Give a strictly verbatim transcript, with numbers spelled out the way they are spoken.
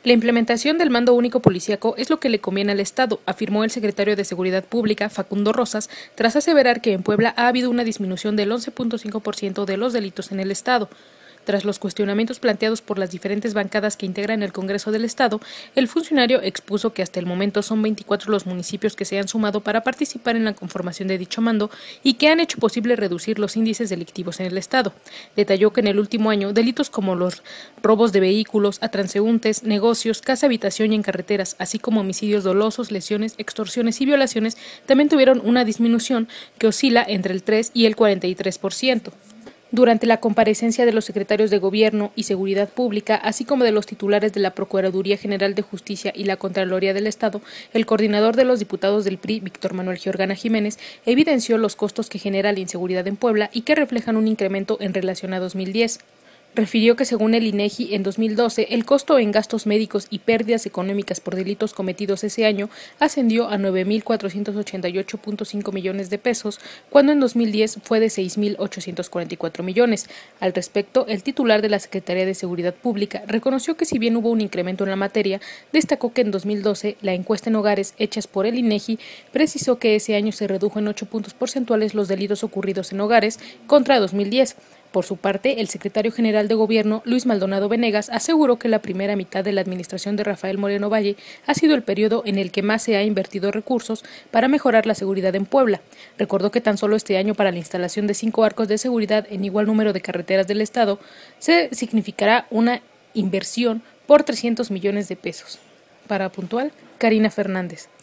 La implementación del mando único policíaco es lo que le conviene al Estado, afirmó el secretario de Seguridad Pública, Facundo Rosas, tras aseverar que en Puebla ha habido una disminución del once punto cinco por ciento de los delitos en el Estado. Tras los cuestionamientos planteados por las diferentes bancadas que integran el Congreso del Estado, el funcionario expuso que hasta el momento son veinticuatro los municipios que se han sumado para participar en la conformación de dicho mando y que han hecho posible reducir los índices delictivos en el Estado. Detalló que en el último año, delitos como los robos de vehículos a transeúntes, negocios, casa-habitación y en carreteras, así como homicidios dolosos, lesiones, extorsiones y violaciones, también tuvieron una disminución que oscila entre el tres y el cuarenta y tres por ciento. Durante la comparecencia de los secretarios de Gobierno y Seguridad Pública, así como de los titulares de la Procuraduría General de Justicia y la Contraloría del Estado, el coordinador de los diputados del P R I, Víctor Manuel Giordana Jiménez, evidenció los costos que genera la inseguridad en Puebla y que reflejan un incremento en relación a dos mil diez. Refirió que según el INEGI en dos mil doce, el costo en gastos médicos y pérdidas económicas por delitos cometidos ese año ascendió a nueve mil cuatrocientos ochenta y ocho punto cinco millones de pesos, cuando en dos mil diez fue de seis mil ochocientos cuarenta y cuatro millones. Al respecto, el titular de la Secretaría de Seguridad Pública reconoció que si bien hubo un incremento en la materia, destacó que en dos mil doce la encuesta en hogares hechas por el INEGI precisó que ese año se redujo en ocho puntos porcentuales los delitos ocurridos en hogares contra dos mil diez. Por su parte, el secretario general de Gobierno, Luis Maldonado Venegas, aseguró que la primera mitad de la administración de Rafael Moreno Valle ha sido el periodo en el que más se ha invertido recursos para mejorar la seguridad en Puebla. Recordó que tan solo este año, para la instalación de cinco arcos de seguridad en igual número de carreteras del Estado, se significará una inversión por trescientos millones de pesos. Para Puntual, Karina Fernández.